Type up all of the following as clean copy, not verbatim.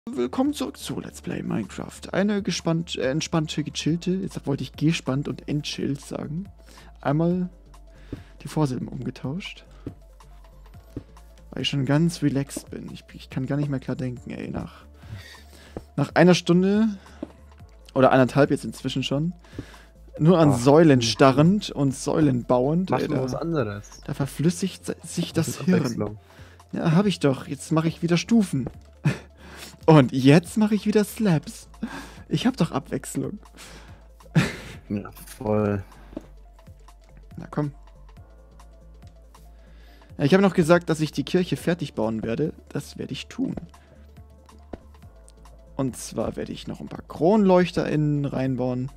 Willkommen zurück zu Let's Play Minecraft. Eine entspannte, gechillte, jetzt wollte ich gespannt und entchillt sagen. Einmal die Vorsilben umgetauscht. Weil ich schon ganz relaxed bin. Ich kann gar nicht mehr klar denken, ey. Nach einer Stunde oder anderthalb jetzt inzwischen schon, nur an Säulen starrend und Säulen bauend. Mach mal was anderes. Da verflüssigt sich das Hirn. Abwechslung. Ja, hab ich doch. Jetzt mache ich wieder Stufen. Und jetzt mache ich wieder Slabs. Ich hab doch Abwechslung. Ja, voll. Na komm. Ja, ich habe noch gesagt, dass ich die Kirche fertig bauen werde. Das werde ich tun. Und zwar werde ich noch ein paar Kronleuchter innen reinbauen.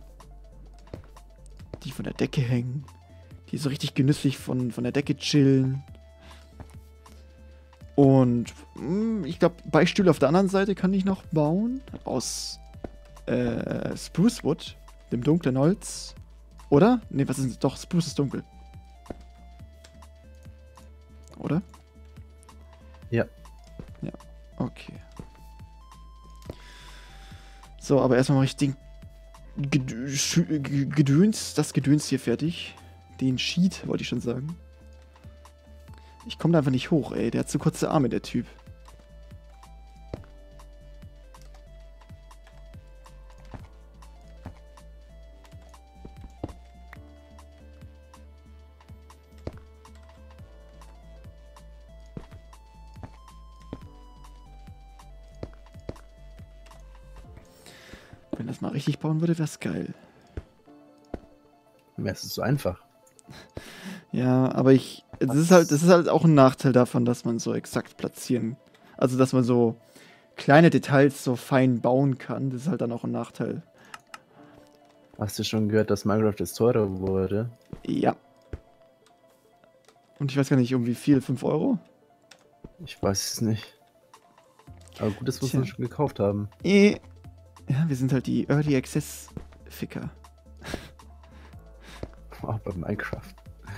Die von der Decke hängen. Die so richtig genüsslich von der Decke chillen. Und ich glaube, Beistühle auf der anderen Seite kann ich noch bauen. Aus Spruce Wood, dem dunklen Holz. Oder? Ne, was ist das? Doch, Spruce ist dunkel. Oder? Ja. Ja, okay. So, aber erstmal mache ich den das Gedöns hier fertig. Den Sheet, wollte ich schon sagen. Ich komme da einfach nicht hoch, ey. Der hat zu kurze Arme, der Typ. Wenn das mal richtig bauen würde, wäre es geil. Wäre es so einfach. Ja, aber das ist halt auch ein Nachteil davon, dass man so exakt platzieren. Also, dass man so kleine Details so fein bauen kann. Das ist halt dann auch ein Nachteil. Hast du schon gehört, dass Minecraft jetzt teurer wurde? Ja. Und ich weiß gar nicht, um wie viel? 5 Euro? Ich weiß es nicht. Aber gut, dass wir es schon gekauft haben. Ja, wir sind halt die Early Access Ficker. Auch bei Minecraft.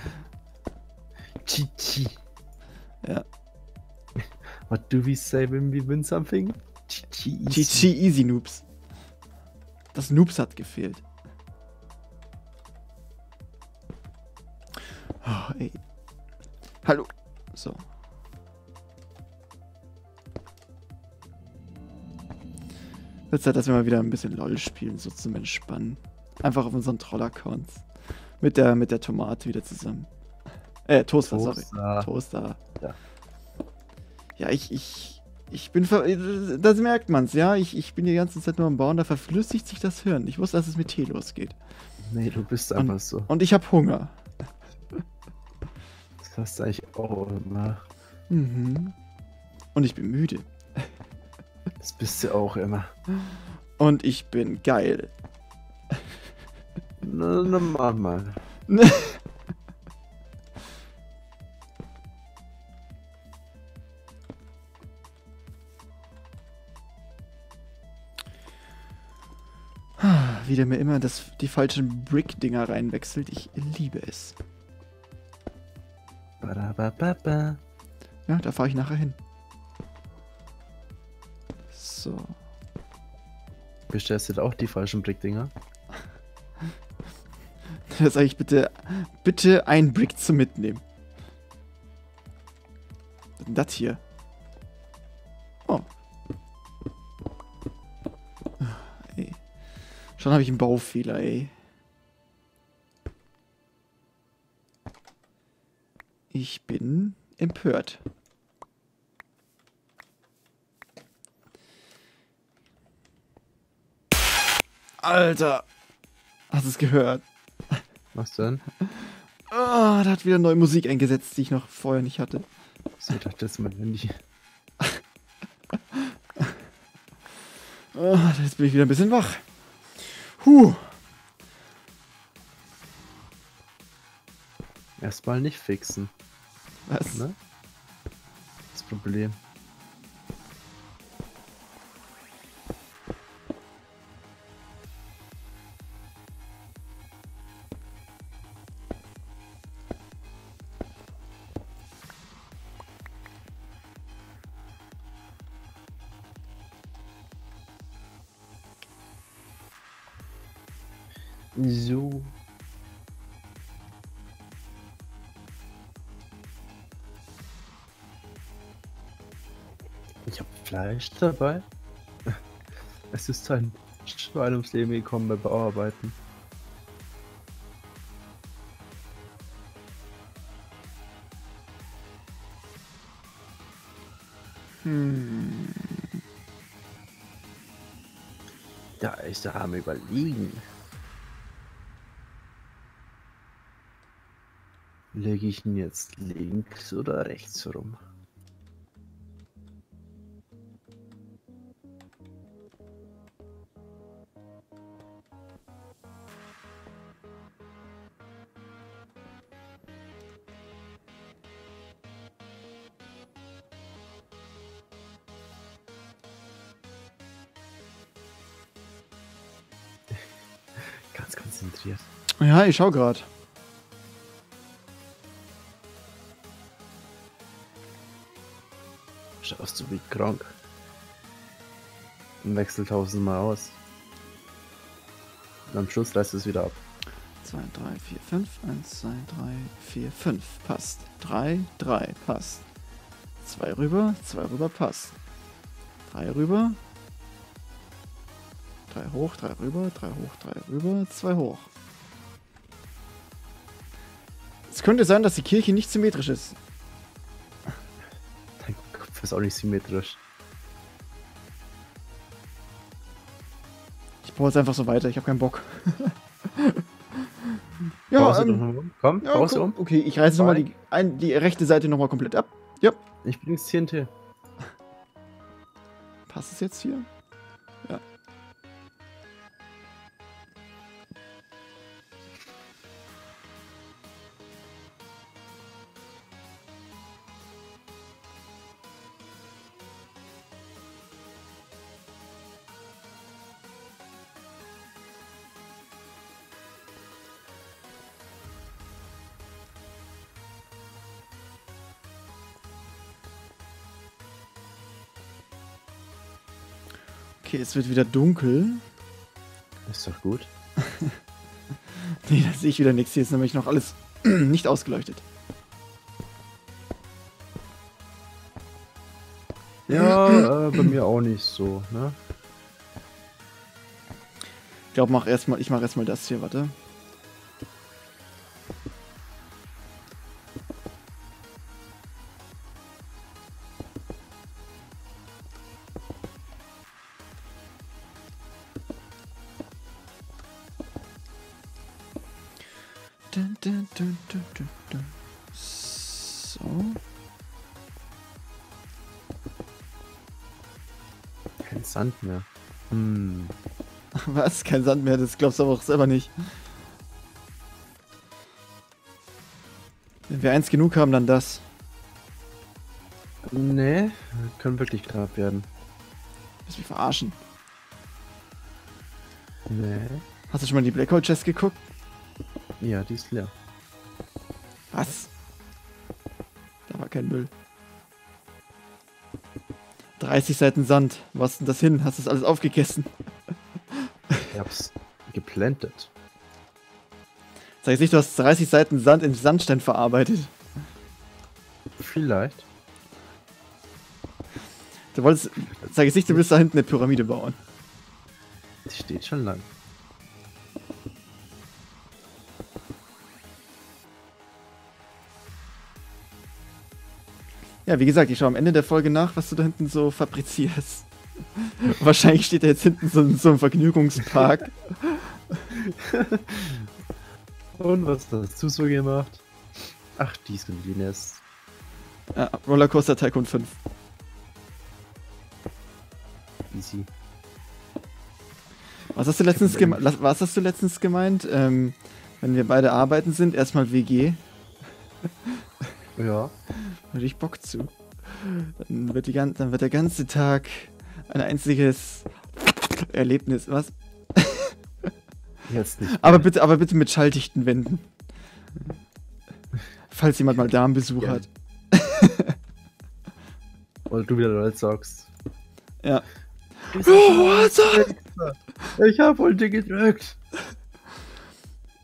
Chi. Ja. What do we say when we win something? Chi Easy Noobs. Das Noobs hat gefehlt. Oh, ey. Hallo. So. Wird Zeit, dass wir mal wieder ein bisschen LOL spielen, so zum Entspannen. Einfach auf unseren Troll-Accounts. Mit der Tomate wieder zusammen. Toaster, sorry. Toaster. Ja, ich bin das merkt man's, ja. Ich bin die ganze Zeit nur am Bauen, da verflüssigt sich das Hirn. Ich wusste, dass es mit Tee losgeht. Nee, du bist einfach so. Und ich habe Hunger. Das hast du eigentlich auch immer. Mhm. Und ich bin müde. Das bist du auch immer. Und ich bin geil. Na, mach mal. Wie der mir immer die falschen Brick-Dinger reinwechselt. Ich liebe es. Ba-da-ba-ba-ba. Ja, da fahre ich nachher hin. So. Bestellst du da auch die falschen Brickdinger? Da sage ich bitte ein Brick zum Mitnehmen. Was ist denn das hier? Oh. Ey. Schon habe ich einen Baufehler, ey. Ich bin empört. Alter. Hast du es gehört? Was denn? Oh, da hat wieder neue Musik eingesetzt, die ich noch vorher nicht hatte. So, ich dachte, das ist mein Handy. Oh, jetzt bin ich wieder ein bisschen wach. Huh. Erstmal nicht fixen. Was? Ne? Das Problem. So. Ich habe Fleisch dabei. Es ist ein Schwein ums Leben gekommen bei Bauarbeiten. Da ist er am Überlegen. Lege ich ihn jetzt links oder rechts rum? Ganz konzentriert. Ja, ich schau grad. Schaust du wie krank. Und wechselt tausendmal aus. Und am Schluss reißt es wieder ab. 2, 3, 4, 5. 1, 2, 3, 4, 5. Passt. 3, 3. Passt. 2 rüber, passt. 3 rüber. 3 hoch, 3 rüber, 3 hoch, 3 rüber, 2 hoch. Es könnte sein, dass die Kirche nicht symmetrisch ist. Dein Kopf ist auch nicht symmetrisch. Ich baue jetzt einfach so weiter, ich habe keinen Bock. Ja, Pause doch nochmal um. Komm, ja, Pause cool. um. Okay, ich reiße nochmal die rechte Seite nochmal komplett ab. Ja. Ich bring's TNT. Passt es jetzt hier? Ja. Okay, es wird wieder dunkel. Ist doch gut. Nee, da sehe ich wieder nichts. Hier ist nämlich noch alles nicht ausgeleuchtet. Ja, bei mir auch nicht so, ne? Ich glaube, ich mache erstmal das hier, warte. So. Kein Sand mehr. Was? Kein Sand mehr, das glaubst du aber auch selber nicht. Wenn wir eins genug haben, dann das. Nee, können wirklich knapp werden. Willst du mich verarschen? Nee. Hast du schon mal in die Black Hole Chest geguckt? Ja, die ist leer. Was? Da war kein Müll. 30 Seiten Sand. Wo hast denn das hin? Hast du das alles aufgegessen? Ich hab's geplantet. Sag ich nicht, du hast 30 Seiten Sand in Sandstein verarbeitet. Vielleicht. Du wolltest, sag ich nicht, du willst da hinten eine Pyramide bauen. Die steht schon lang. Ja, wie gesagt, ich schaue am Ende der Folge nach, was du da hinten so fabrizierst. Wahrscheinlich steht da jetzt hinten so ein Vergnügungspark. Und was hast du so gemacht? Ach, dies und jenes. Ja, Rollercoaster Tycoon 5. Easy. Was hast du letztens gemeint? Wenn wir beide arbeiten sind, erstmal WG. Ja. Hätte ich Bock zu. Dann wird der ganze Tag ein einziges Erlebnis. Was? Jetzt nicht. Aber bitte mit schalldichten Wänden. Falls jemand mal Darmbesuch Ja. hat. Oder du wieder Leute sagst. Ja. Ich hab wohl gedrückt.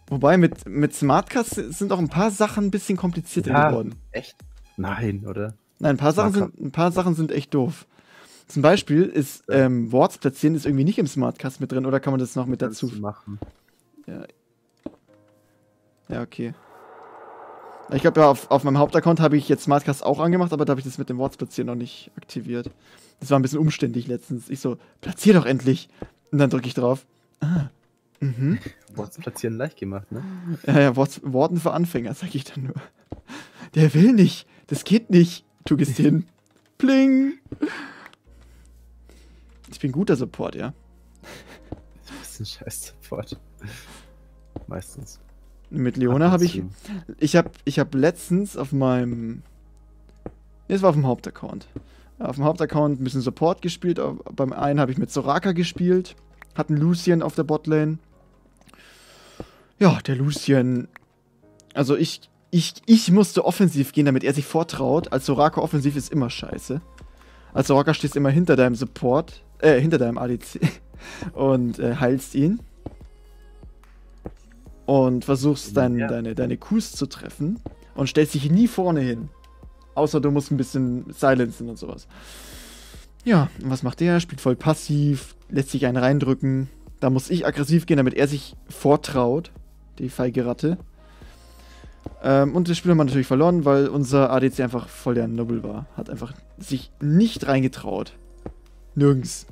Wobei mit Smartcast sind auch ein paar Sachen ein bisschen komplizierter geworden. Echt? Nein, oder? Nein, ein paar Sachen sind echt doof. Zum Beispiel ist Wards platzieren ist irgendwie nicht im Smartcast mit drin, oder kann man das noch mit dazu machen? Ja. Ja, okay. Ich glaube, ja, auf meinem Hauptaccount habe ich jetzt Smartcast auch angemacht, aber da habe ich das mit dem Wards platzieren noch nicht aktiviert. Das war ein bisschen umständlich letztens. Ich so, platzier doch endlich! Und dann drücke ich drauf. Ah. Mhm. Wards platzieren leicht gemacht, ne? Ja, Worten für Anfänger, sag ich dann nur. Der will nicht. Das geht nicht. Tu gehst hin. Pling. Ich bin guter Support, ja. Das ist ein scheiß Support. Meistens. Mit Leona habe ich. Ich hab letztens auf meinem. Es war auf dem Hauptaccount. Auf dem Hauptaccount ein bisschen Support gespielt. Beim einen habe ich mit Soraka gespielt. Hatten Lucian auf der Botlane. Ja, der Lucian. Also ich musste offensiv gehen, damit er sich vortraut. Als Soraka offensiv ist immer scheiße. Als Soraka stehst du immer hinter deinem Support. Hinter deinem ADC. Und heilst ihn. Und versuchst deine Qs zu treffen. Und stellst dich nie vorne hin. Außer du musst ein bisschen silenzen und sowas. Ja, und was macht der? Spielt voll passiv, lässt sich einen reindrücken. Da muss ich aggressiv gehen, damit er sich vortraut. Die feige Ratte. Und das Spiel haben wir natürlich verloren, weil unser ADC einfach voll der Noble war. Hat einfach sich nicht reingetraut. Nirgends.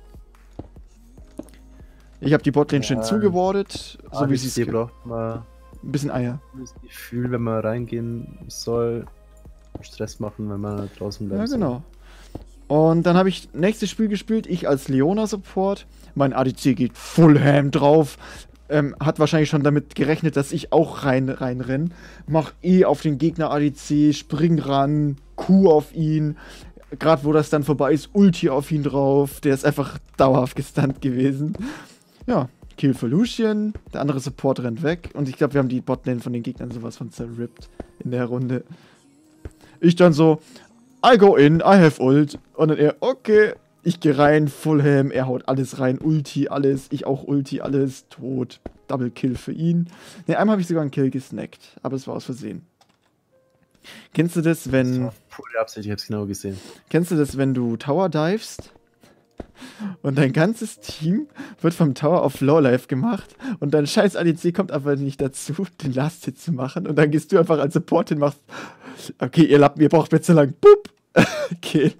Ich habe die Botlane schön zugewordet, so wie sie es braucht mal ein bisschen Eier. Das Gefühl, wenn man reingehen soll, Stress machen, wenn man draußen bleibt. Ja, genau. Und dann habe ich nächstes Spiel gespielt, ich als Leona-Support. Mein ADC geht full ham drauf. Hat wahrscheinlich schon damit gerechnet, dass ich auch reinrenne. Mach auf den Gegner ADC, spring ran, Q auf ihn. Gerade wo das dann vorbei ist, Ulti auf ihn drauf. Der ist einfach dauerhaft gestunt gewesen. Ja, Kill für Lucian. Der andere Support rennt weg. Und ich glaube, wir haben die Botlane von den Gegnern sowas von zerrippt in der Runde. Ich dann so, I go in, I have ult. Und dann er, okay, ich gehe rein, full ham, er haut alles rein, Ulti, alles, ich auch Ulti, alles, tot. Double Kill für ihn. Ne, einmal habe ich sogar einen Kill gesnackt, aber es war aus Versehen. Kennst du das, wenn... Das war voll Absicht, ich hab's genau gesehen. Kennst du das, wenn du Tower divest und dein ganzes Team wird vom Tower auf Lowlife gemacht und dein scheiß ADC kommt einfach nicht dazu, den Last-Hit zu machen und dann gehst du einfach als Support hin und machst, okay, ihr Lappen, ihr braucht mir zu lang, boop, Kill.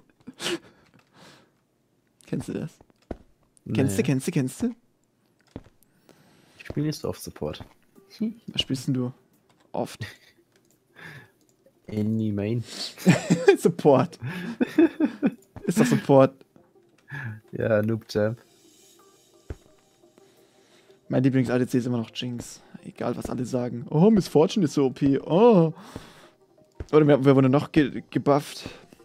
Kennst du das? Nee. Kennst du? Ich spiele nicht so oft Support. Was spielst denn du? Oft. Any Main. Support. Ist doch Support. Ja, Noob Jab. Mein Lieblings-ADC ist immer noch Jinx. Egal, was alle sagen. Oh, Miss Fortune ist so OP. Oh. Oder wer wurde noch gebufft?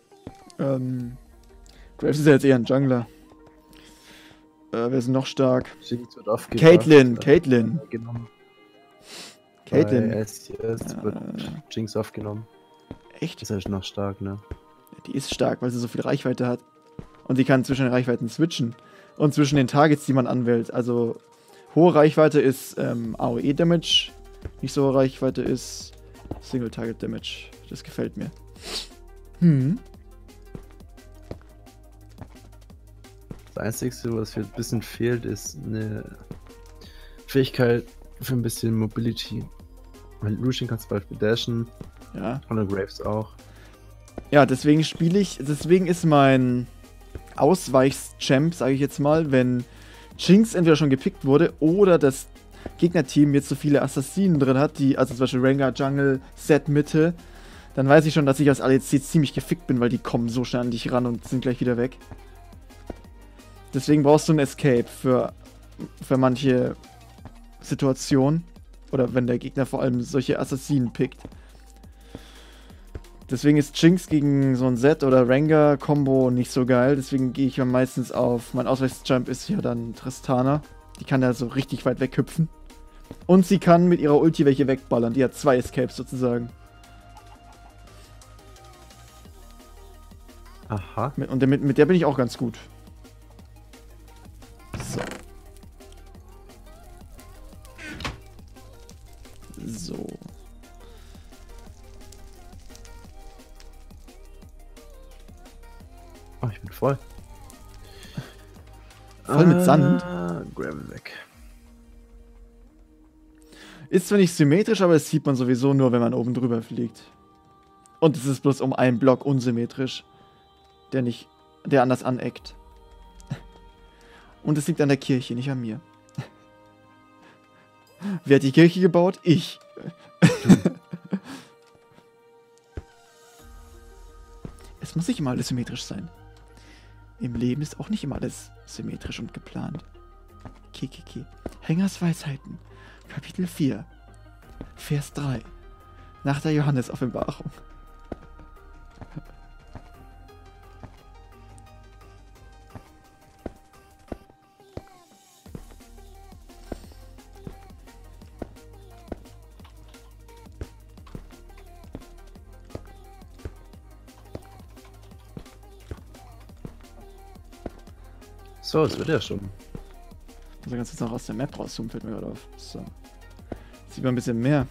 Graves ist ja jetzt eher ein Jungler. Wer ist noch stark? Jinx wird oft Caitlyn. Caitlyn. Caitlyn. Wird Jinx aufgenommen. Echt? Ist halt noch stark, ne? Die ist stark, weil sie so viel Reichweite hat. Und sie kann zwischen den Reichweiten switchen. Und zwischen den Targets, die man anwählt. Also, hohe Reichweite ist AOE-Damage. Nicht so hohe Reichweite ist Single-Target-Damage. Das gefällt mir. Das Einzige, was hier ein bisschen fehlt, ist eine Fähigkeit für ein bisschen Mobility. Weil Lucian kann zum Beispiel dashen. Ja. Und Graves auch. Ja, deswegen ist mein Ausweichs-Champ, sage ich jetzt mal, wenn Jinx entweder schon gepickt wurde oder das Gegnerteam jetzt so viele Assassinen drin hat, also zum Beispiel Rengar, Jungle, Set, Mitte, dann weiß ich schon, dass ich als ADC ziemlich gefickt bin, weil die kommen so schnell an dich ran und sind gleich wieder weg. Deswegen brauchst du einen Escape für manche Situationen. Oder wenn der Gegner vor allem solche Assassinen pickt. Deswegen ist Jinx gegen so ein Zed oder Rengar-Kombo nicht so geil. Deswegen gehe ich ja meistens auf... Mein Ausweichsjump ist ja dann Tristana. Die kann ja so richtig weit weghüpfen. Und sie kann mit ihrer Ulti welche wegballern. Die hat 2 Escapes sozusagen. Aha. Und mit der bin ich auch ganz gut. So. So. Oh, ich bin voll. Voll mit Sand? Gravel weg. Ist zwar nicht symmetrisch, aber das sieht man sowieso nur, wenn man oben drüber fliegt. Und es ist bloß um einen Block unsymmetrisch, der anders aneckt. Und es liegt an der Kirche, nicht an mir. Wer hat die Kirche gebaut? Ich. Es muss nicht immer alles symmetrisch sein. Im Leben ist auch nicht immer alles symmetrisch und geplant. Kikiki. Hengers Weisheiten. Kapitel 4. Vers 3. Nach der Johannes-Offenbarung. So, es wird ja schon. Also kannst du jetzt noch aus der Map rauszoomen, fällt mir gerade auf. So. Jetzt sieht man ein bisschen mehr.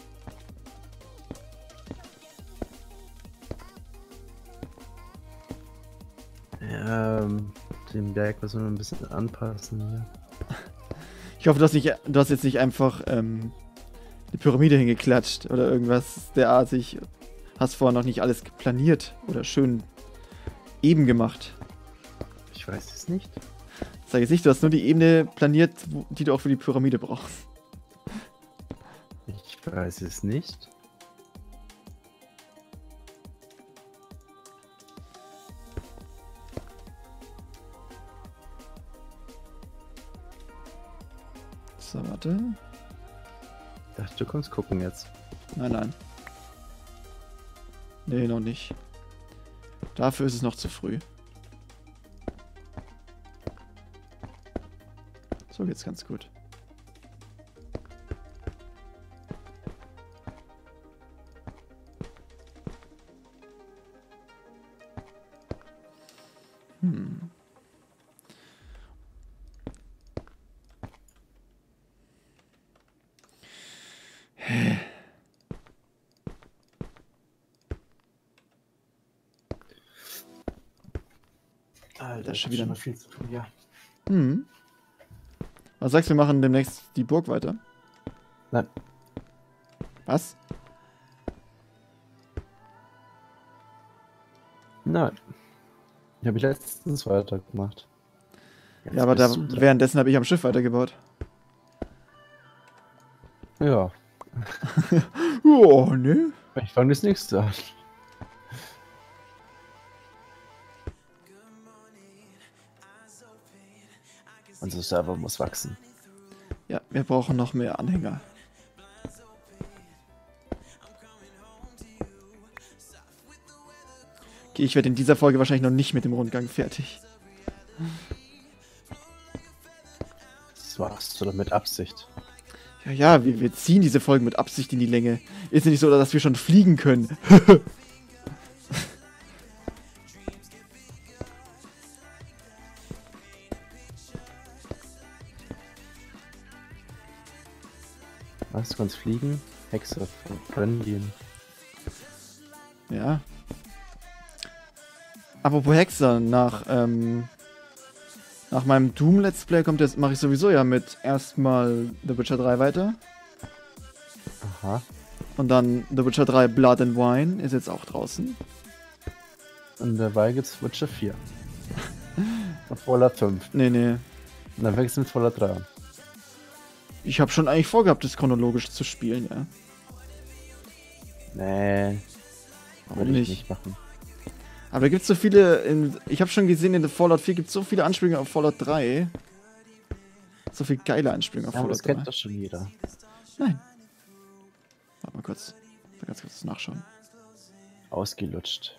Ja, den Berg müssen wir ein bisschen anpassen hier. Ich hoffe, du hast jetzt nicht einfach eine Pyramide hingeklatscht oder irgendwas derartig. Hast vorher noch nicht alles planiert oder schön eben gemacht. Ich weiß es nicht. Sag jetzt nicht, du hast nur die Ebene planiert, die du auch für die Pyramide brauchst. Ich weiß es nicht. So, warte. Ich dachte, du kannst gucken jetzt. Nein, nein. Nee, noch nicht. Dafür ist es noch zu früh. So geht's ganz gut. Alter, schon wieder noch viel zu tun, ja. Was sagst du, wir machen demnächst die Burg weiter? Nein. Was? Nein. Die habe ich letztens weitergemacht. Jetzt Ja, aber bist du dran. währenddessen habe ich am Schiff weitergebaut. Ja, Oh, ne? ich fange das nächste an. Unser Server muss wachsen. Ja, wir brauchen noch mehr Anhänger. Okay, ich werde in dieser Folge wahrscheinlich noch nicht mit dem Rundgang fertig. Das machst du doch mit Absicht. Ja, wir ziehen diese Folgen mit Absicht in die Länge. Ist ja nicht so, dass wir schon fliegen können. Was, du kannst fliegen? Hexe, brennen gehen. Ja. Apropos Hexer, nach meinem Doom Let's Play mache ich sowieso ja mit erstmal The Witcher 3 weiter. Aha. Und dann The Witcher 3 Blood and Wine ist jetzt auch draußen. Und dabei gibt's Witcher 4. Und Fallout 5. Nee. Und dann wechseln Fallout 3 an. Ich habe schon eigentlich vorgehabt, das chronologisch zu spielen, ja. Nee. Warum Würde ich nicht? nicht machen. Aber da gibt es so viele, ich habe schon gesehen, in The Fallout 4 gibt es so viele Anspielungen auf Fallout 3. So viele geile Anspielungen auf Ja, aber Fallout das 3. kennt doch schon jeder. Nein. Warte mal kurz. Ich will ganz kurz nachschauen. Ausgelutscht.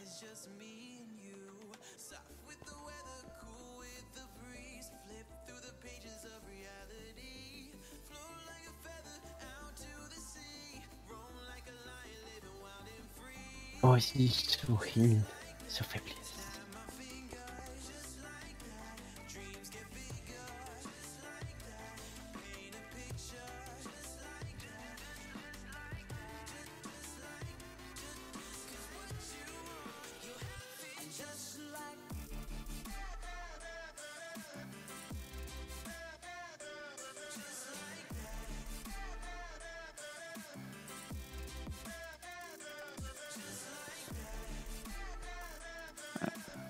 Oh, ich wohin? So verblieben.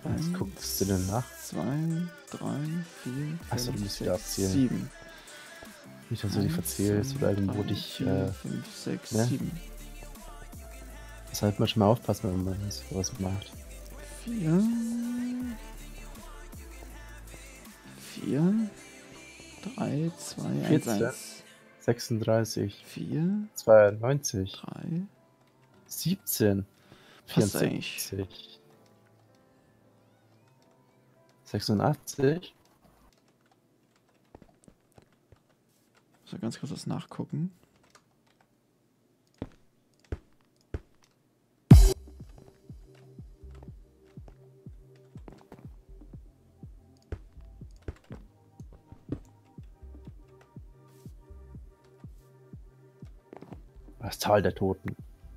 Was guckst du denn nach? 2, 3, 4, Achso, du 5, musst wieder 6, abzählen. 7. Nicht, dass du dich verzählst oder irgendwo dich. 4, 5, 6, ne? 7. Das sollte man schon mal aufpassen, wenn man sowas macht. 4, 4, 3, 2, 1, 14. 1. 36, 4, 92, 3. 17, Passt eigentlich. 64, 86. So, ganz kurz was nachgucken. Das Tal der Toten.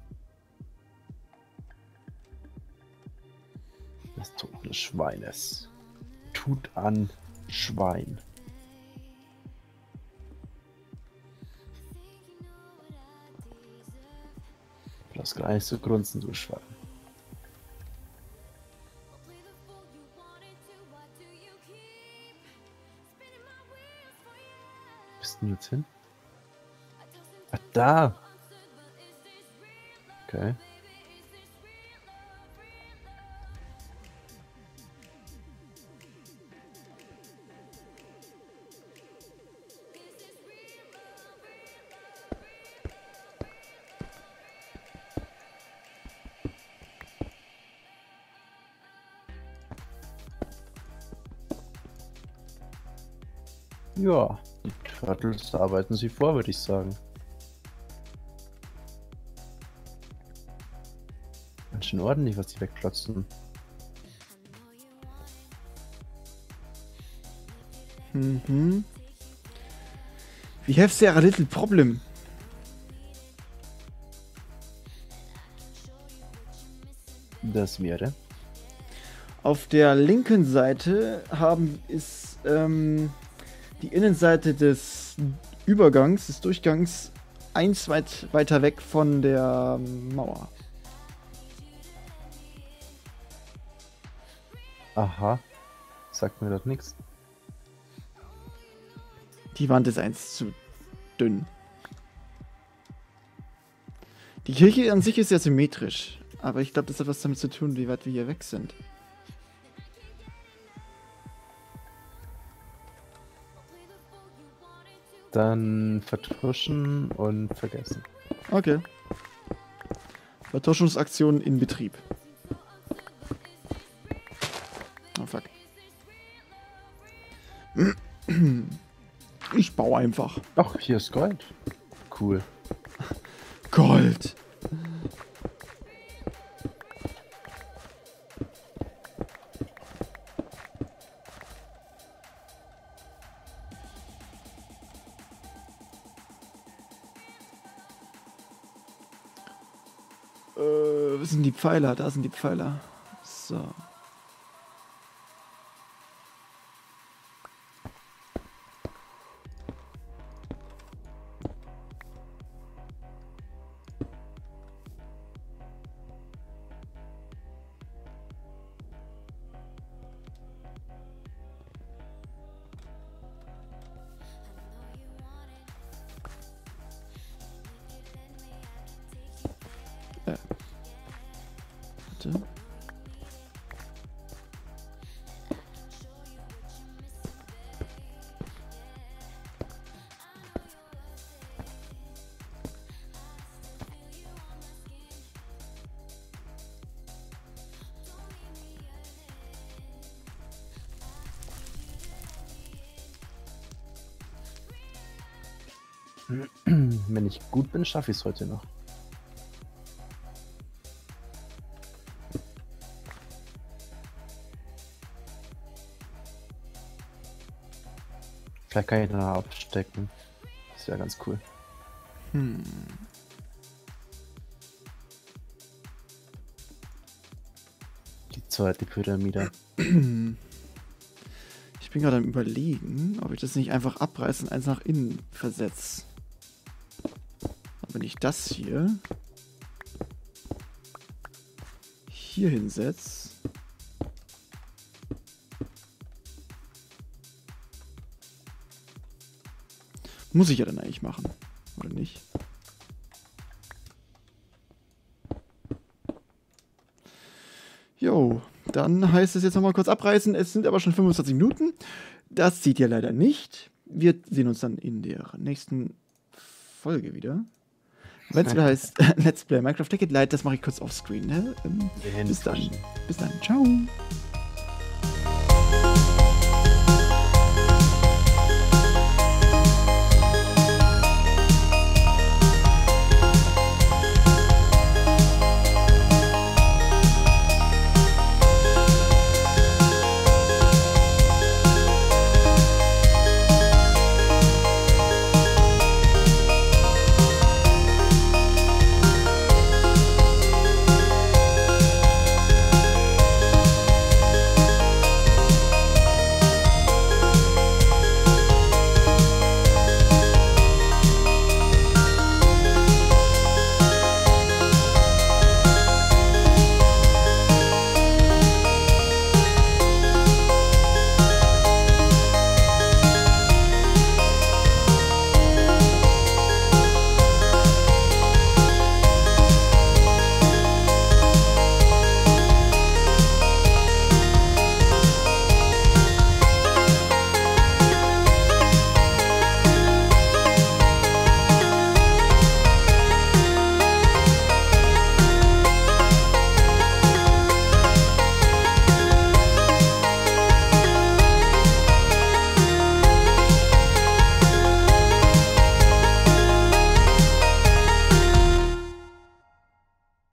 Des toten Schweines. Tut an Schwein. Du hast gar nicht so grunzen, du Schwein. Bist du jetzt hin? Ah, da! Okay. Ja, die Turtles arbeiten sie vor, würde ich sagen. Ganz schön ordentlich, was die wegklotzen. Mhm. We have there a little problem. Das wäre. Auf der linken Seite ist die Innenseite des Übergangs, des Durchgangs, eins weiter weg von der Mauer. Aha. Sagt mir das nichts. Die Wand ist eins zu dünn. Die Kirche an sich ist ja symmetrisch, aber ich glaube, das hat was damit zu tun, wie weit wir hier weg sind. Dann vertuschen und vergessen. Okay. Vertuschungsaktion in Betrieb. Oh fuck. Ich baue einfach. Ach, hier ist Gold. Cool. Gold. Wo sind die Pfeiler? Da sind die Pfeiler. So. Warte. Wenn ich gut bin, schaffe ich es heute noch. Vielleicht kann ich da abstecken. Das wäre ganz cool. Die zweite Pyramide. Ich bin gerade am Überlegen, ob ich das nicht einfach abreiße und eins nach innen versetze. Wenn ich das hier hinsetze, Muss ich ja dann eigentlich machen. Oder nicht? Jo, dann heißt es jetzt nochmal kurz abreißen. Es sind aber schon 25 Minuten. Das sieht ihr leider nicht. Wir sehen uns dann in der nächsten Folge wieder. Wenn es wieder heißt Let's Play Minecraft Take It Light, das mache ich kurz offscreen. Ne? Bis dann. Bis dann. Ciao.